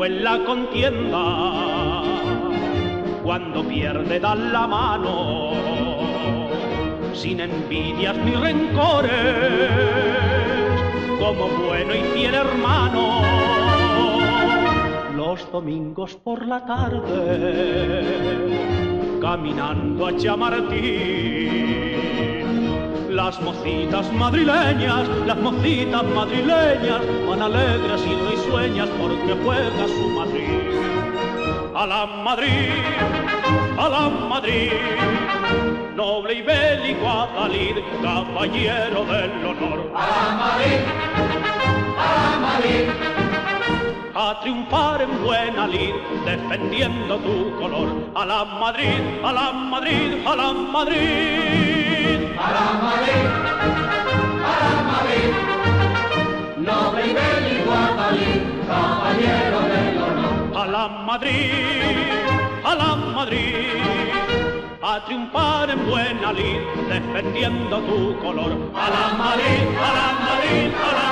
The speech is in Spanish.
en la contienda, cuando pierde dan la mano, sin envidias ni rencores, como bueno y fiel hermano. Los domingos por la tarde, caminando a Chamartín, las mocitas madrileñas van alegres y risueñas porque juega su Madrid. A la Madrid, a la Madrid, noble y bélico Adalid, caballero del honor. A la Madrid, a la Madrid, a triunfar en buena lid, defendiendo tu color. A la Madrid, a la Madrid, a la Madrid. a la Madrid, a la Madrid, noble y bélico Adalid, caballero del honor. A la Madrid, a la Madrid, a triunfar en buena lid, defendiendo tu color. A la Madrid, a la Madrid, a la